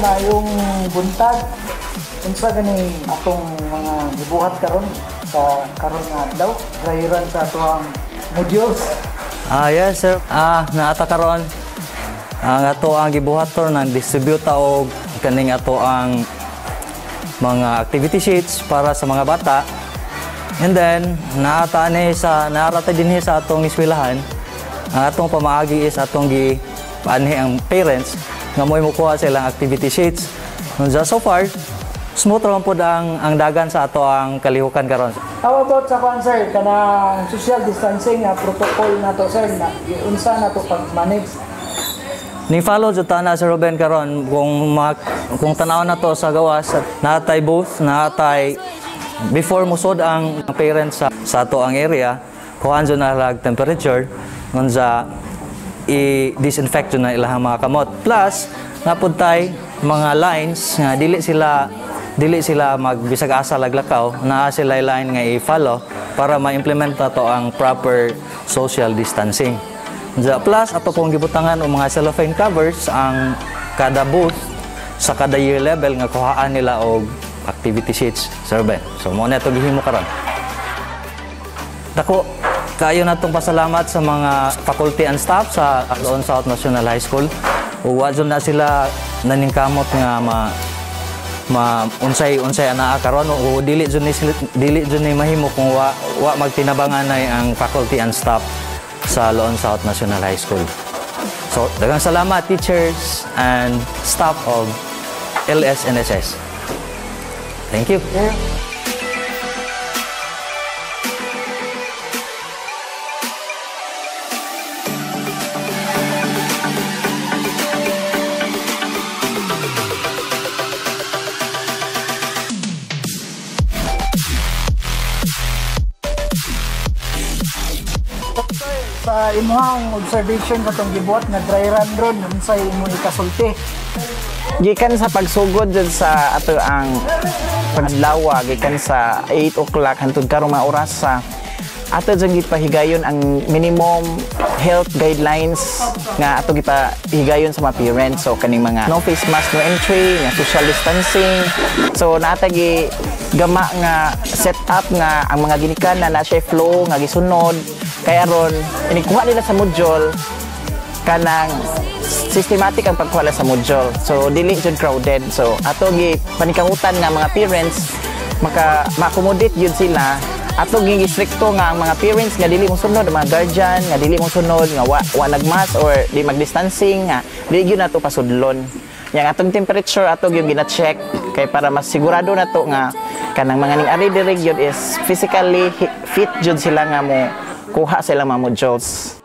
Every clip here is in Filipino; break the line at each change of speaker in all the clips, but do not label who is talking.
mayong buntag. Unsa gani atong mga gibuhat karon sa karon nga adlaw, dry run sa atong modules.
Yes sir. Naata karon ang ato ang gibuhat to nang distribute og kaning ato ang mga activity sheets para sa mga bata. And then naata din sa atong eskwelahan. Ang atong pamaagi is atong paanhi ang parents nga mo'y mukuha silang activity sheets. So far, smooth naman po ang dagan sa ato ang kalihukan karon.
How about sa kwan sir, kanang social distancing protocol na to sir, na unsa na to pag-manage?
Ni-follow jud ta na Sir Ruben karon kung tanaw na to sa gawas, natay booth, natay before musod ang parents sa ato ang area, kuhaan jud na lag temperature unsa i-disinfect jud na ilahang mga kamot. Plus napuntay mga lines nga dili sila magbisag asa laglakaw, naa sila line nga i-follow para ma-implement to ang proper social distancing. Plus ato pong gibutangan og mga cellophane covers ang kada booth sa kada year level nga kuhaan nila og activity sheets, Sir Ben. So mo na ito gihimo karon. Dako kayo natong pasalamat sa mga faculty and staff sa LOON South National High School. Wa jud na sila naningkamot nga unsay anaa karon o dili jud ni mahimo kung wa magtinabangan ay ang faculty and staff sa LOON South National High School. So daghang salamat teachers and staff of LSNHS. Thank you.
Sa imuhang observation katong gibuhat nga dry run ron, unsay imo ikasulti?
Gikan sa pagsugod dyan sa ato ang paglawa, gikan sa 8 o'clock hantod karong mga oras sa ato dyan gipahigayon ang minimum health guidelines nga ato gipahigayon sa mga parents. So kaning mga no face mask, no entry, nga social distancing. So natagi gama nga set up nga ang mga ginikanan na siya flow nga gisunod. Kaya ron, inikuha nila sa module kanang systematic ang pagkuha sa module. So dili jud crowded. So ato gi panikamutan nga mga parents ma-accommodate yun sila. Ato gi stricto nga ang mga parents nga dili mo sunod, mga guardian nga dili mo sunod nga wa nagmask or di mag-distancing nga dili gyud nato pasudlon. Yang atong temperature ato gyud gina-check kay para mas sigurado nato nga kanang mga ning ari diri gyud is physically fit jud sila nga mo kuha sila mga modules.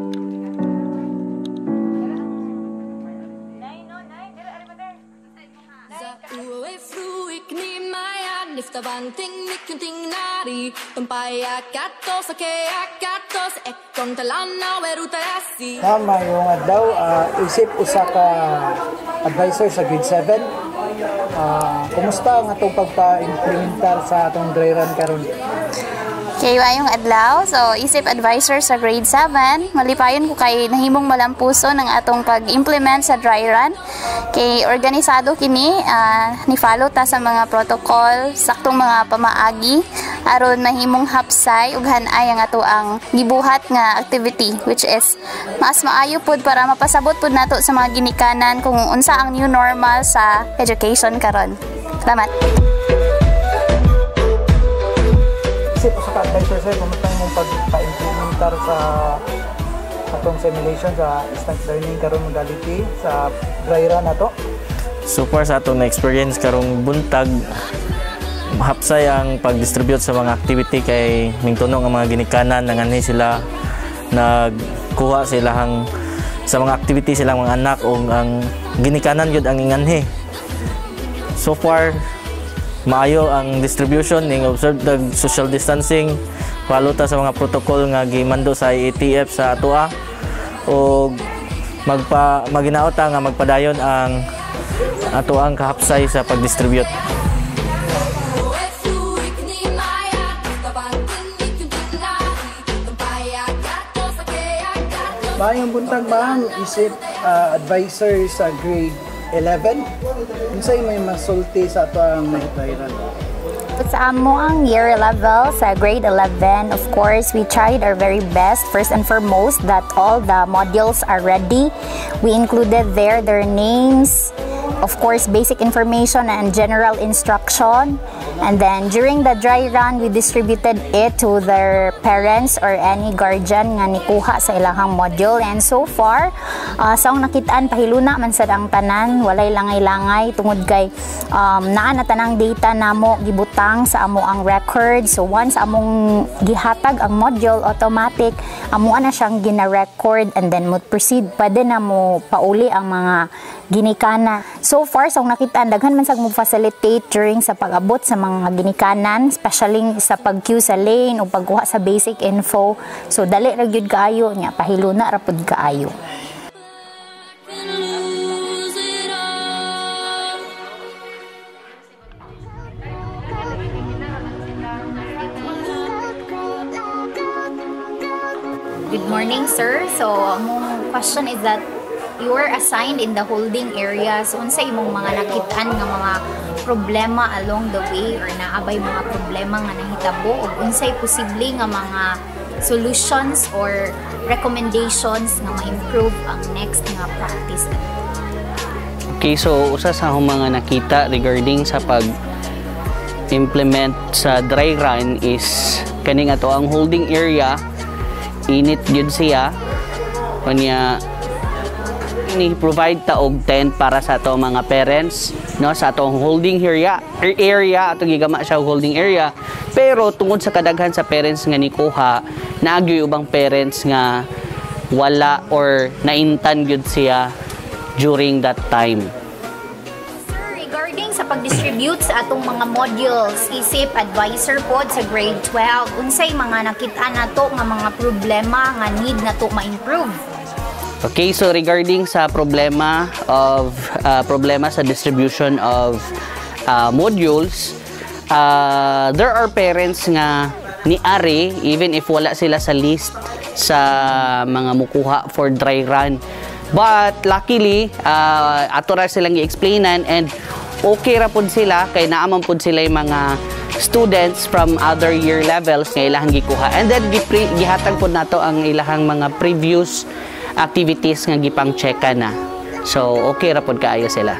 Tama yung adlaw, isip usa ka advisor sa grade 7. Kumusta ang atong pagpa-implementar sa atong dry run karon?
Kay wayong adlaw, so isip advisor sa grade 7, malipayon ko kay nahimong malampuso ng atong pag-implement sa dry run. Kay organisado kini, ni-follow ta sa mga protocol, saktong mga pamaagi, aron mahimong hapsay ug hanay ang ato ang gibuhat nga activity, which is mas maayo pud para mapasabot pud nato sa mga ginikanan kung unsa ang new normal sa education karon. Salamat.
Sa advisor sir, kumusta yung pagpa-implementar sa atong simulation sa distance learning karong modality sa dry run nato?
So far sa atong na-experience karong buntag, hapsay ang pag-distribute sa mga activity kay mingtunong ang mga ginikanan nanganhi sila nagkuha silang sa mga activity silang mga anak o ang ginikanan yun ang inganhi. So far maayo ang distribution, ning observe the social distancing, follow ta sa mga protocol nga gimando sa ETF sa atua o maginaot ta nga magpadayon ang atuang kahapsay sa pag-distribute.
Bayang buntag bang isip advisor sa grade 11. Unsay may masulti sa ato ang dryran?
Sa amo ang year level sa grade 11, of course, we tried our very best. First and foremost, that all the modules are ready. We included there their names, of course, basic information and general instruction. And then during the dry run, we distributed it to their parents or any guardian nga nikuha sa ilahang module. And so far, sa nakitaan, pahiluna man sad ang tanan, walay langay-langay tungod kay naa na tanang data namo gibutang sa amo ang record. So once among gihatag ang module, automatic amo na siyang gina-record and then mo proceed pwede na mo pauli ang mga ginikana. So far, sa nakitaan, daghan man sa mo facilitate during sa pag-abot sa mga ginikanan, especially sa pag-queue sa lane o pagkuha sa basic info. So dali ra gyud kaayo nya, pahiluna ra pud kaayo. Good morning, sir. So among question is that you were assigned in the holding area. So unsay imong mga nakitaan nga mga problema along the way or naabay mga problema nga nahitabo ug unsay posible nga mga solutions or recommendations nga ma-improve ang next nga practice?
Okay, so usa sa akong mga nakita regarding sa pag-implement sa dry run is kaning ato ang holding area, init gyud siya kanya ni-provide ta og tent para sa ato mga parents, no, sa atong holding area ato gigama siya holding area, pero tungod sa kadaghan sa parents nga nikuha, naagyoy ubang parents nga wala or naintan gyud siya during that time.
Sir, regarding sa pag-distribute sa atong mga modules, isip advisor pod sa grade 12, unsay mga nakita nato nga mga problema nga need nato ma-improve?
Okay, so regarding sa problema sa distribution of modules, there are parents nga ni-ari even if wala sila sa list sa mga mukuha for dry run. But luckily, ato ra silang i-explainan and okay ra pud sila kay naaman pud sila yung mga students from other year levels nga ilahang gikuha. And then gihatag pud nato ang ilahang mga previous activities nga gipang checka na. So okay ra pud kaayo sila.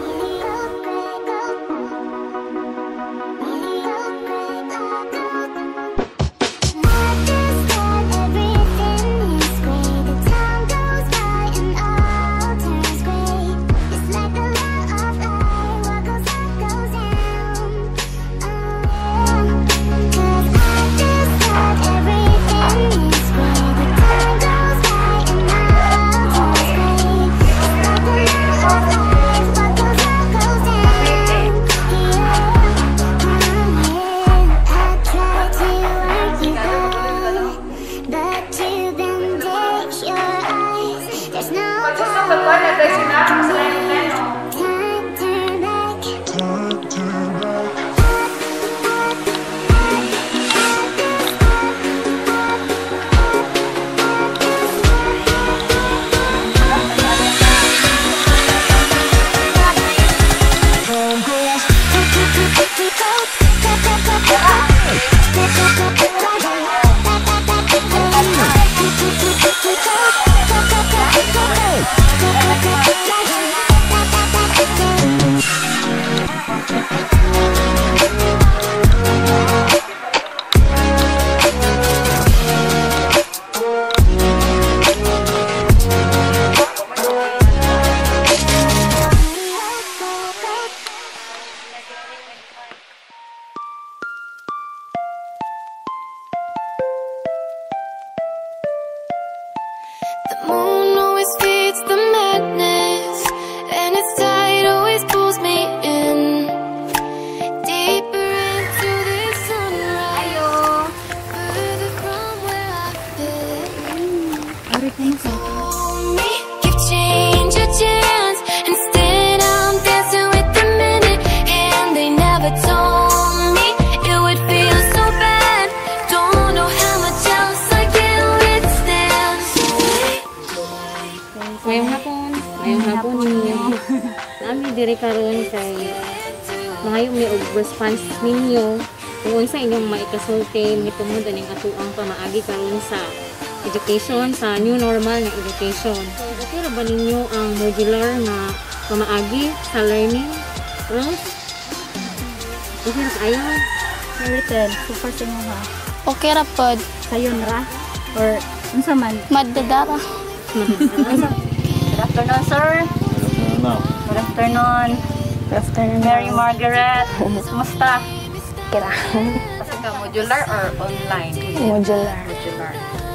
The moon always feeds the madness, and its tide always pulls me in deeper into this sunrise, further from where I've been. Told me, give change a chance. Instead, I'm dancing with the minute, and they never told me it would feel so bad. Don't know how much else I can withstand.
Ngayong hapon ninyo. Ami diri karon kay mahayong mi og response ninyo kung unsa inyong maikasulti mitungod aning atuang pamaagi karon sa education sa new normal nga education. So, okay ra ba ninyo ang modular nga pamaagi sa learning? Rose? Okay ra kayo?
Maritel, super sa inyo ha.
Okay ra pod.
Sayon ra? Or unsa man?
Madadara.
Good afternoon, sir. Good afternoon.
Good afternoon.
Mary Margaret. Kumusta?
Kira.
Kasi ka modular or online?
Modular.
Modular.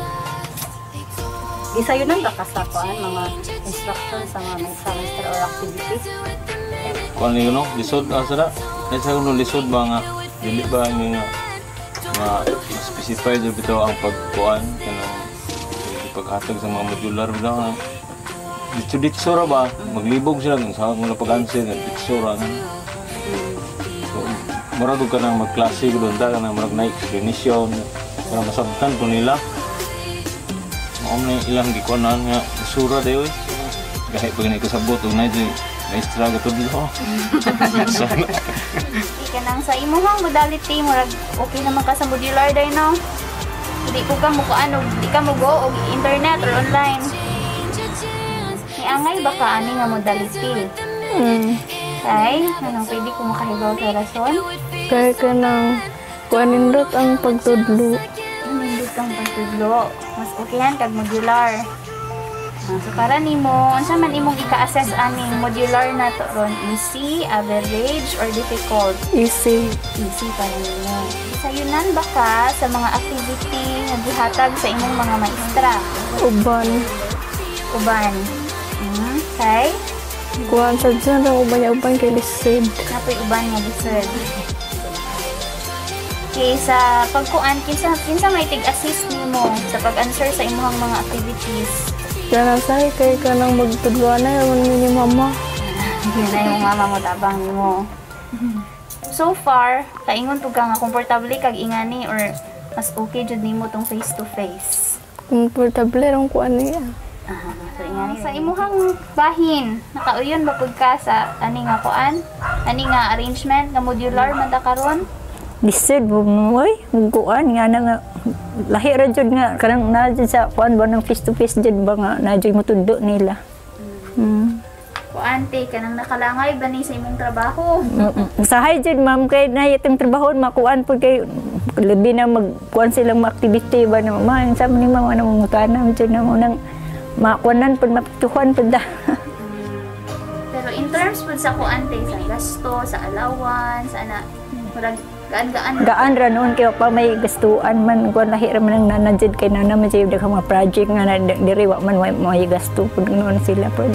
Gisayunan ba ka sa kuan mga instructions sa mga may semester or activities?
Kuan ni no, lisod asara. Nasa kuno lisod ba nga dili ba nga specify jud bitaw ang pagkuan kanang paghatag sa mga modular ba. Ditso ra ba maglibog sila kung sa mga pag-answer nga ditso ra nga. So mura ka nang magklase doon ta nang marag na explanation para masabtan po nila. Omni ilang gikuanan nga sura dayoy. Gahi pag nakasabot og na na-struggle to dito.
Ika nang sa imuhang modality murag okay naman ka sa modular day no. Di ko ka mo kuan og di ka mo go og internet or online. Niangay ba ka ani nga modality? Kay anong pwede ko makahibaw sa rason?
Kaya ka nang kuanindot ang pagtudlo.
Nindot kang pagtudlo. Mas okayhan kag modular. So para nimo, unsa man imong ika-assess aning modular na to ron? Easy, average, or difficult?
Easy.
Easy para nimo. Sayunan ba ka sa mga activity nga gihatag sa imong mga maestra?
Uban.
Uban. Okay?
Kuhan sa dyan ang uban kay lisod.
Napoy uban nga lisod. Okay, sa pagkuan, kinsa may tig-assist nimo sa pag-answer sa imong mga activities?
Kaya nasay kay ka nang magtudluan na yung ni mama.
Hindi na yung mama mo tabang mo. So far, kaingon to ka nga komportable kag ingani or mas okay jud nimo tong face to face?
Komportable rong kuan niya.
So ingani sa imuhang bahin, nakauyon ba pud ka sa ani nga kuan? Ani nga arrangement nga modular man ta karon?
Lisod moy kuan nga nga lahi ra jud nga kanang na jud sa kuan ba nang face to face jud ba nga na jud motundo nila.
Kuan te kanang nakalangay ba ni sa imong trabaho?
Usahay jud ma'am kay na itong trabaho makuan pud kay labi na magkuan silang activity ba na mama sa ni mama na mga kanam jud na mo nang makuanan pud mapituhan pud da.
Pero in terms pud sa kuan te sa gasto, sa allowance, ana murag gaan
ra noon kay pa may gastuan man kuan lahi ra man nang nanajid kay nana man jud ka mga project nga na diri wa man may gasto pud noon sila pud.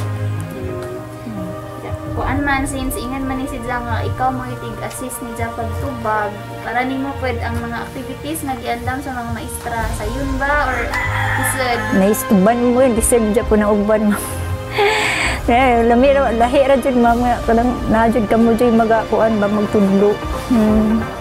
Kuan man since ingan man ni sidla nga ikaw mo itig-assist ni sa pagtubag para nimo pwed ang mga activities nga giandam sa mga maestra sayon ba or isod
naistuban mo yun lisod dyan po na uban ma'am. Lahi ra jud ma'am nga kanang na jud kamo jud magakuan ba magtudlo.